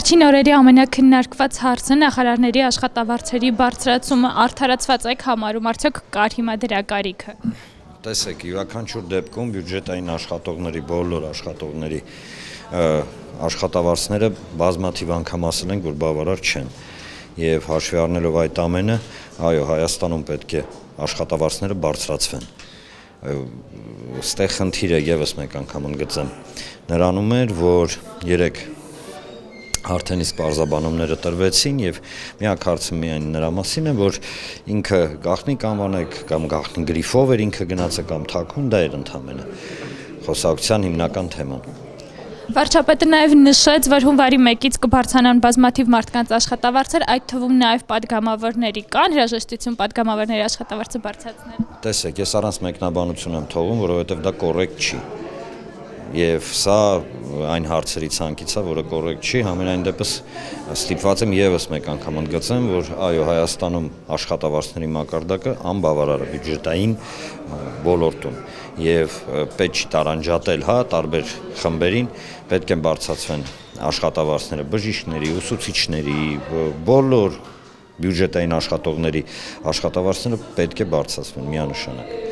Վերջին օրերի ամենակննարկված հարցը նախարարների աշխատավարձերի բարձրացումը արդարացված եք համարում, արդյոք կար հիմա դրա կարիքը։ Տեսեք, յուրաքանչյուր դեպքում բյուջետային աշխատողների, բոլոր աշխատողների աշխատավարձները բազմաթիվ անգամ ասել ենք, որ բավարար չեն։ Եվ հաշվի առնելով այդ ամենը, այո, Հայաստանում պետք է աշխատավարձները բարձրացվեն։ Ստեղ խնդիրը եւս մեկ անգամ ընդգծեմ նրանում էր, որ երեք արդեն իսկ պարզաբանումները տրվեցին եւ միակ հարցը միայն նրա մասին է, որ ինքը գաղտնի կանվանեք կամ գաղտնի գրիֆով էր ինքը գնացը կամ թաքուն, դա էր ընդհանրապես խոսակցության հիմնական թեման։ Վարչապետը նաև նշեց, որ հունվարի 1-ից կբարձրանան բազմաթիվ մարդկանց աշխատավարձեր, այդ թվում նաև падգամավորների կան հրաժեշտություն падգամավորների աշխատավարձը բարձրացնել։ Տեսեք, ես առանց մեկնաբանություն եմ թողում, որովհետև դա կոռեկտ չի։ Եվ սա այն հարցերի ցանկից է, որը կոռեկտ չի, համենայն դեպս ստիպված եմ եւս մեկ անգամ ընդգծեմ, որ այո, Հայաստանում աշխատավարձների մակարդակը անբավարար է բյուջետային ոլորտում եւ պետք չի տարանջատել, տարբեր խմբերին պետք է բարձրացվեն աշխատավարձները բժիշկների, ուսուցիչների, բոլոր բյուջետային աշխատողների աշխատավարձները պետք է բարձրացվեն միանշանակ։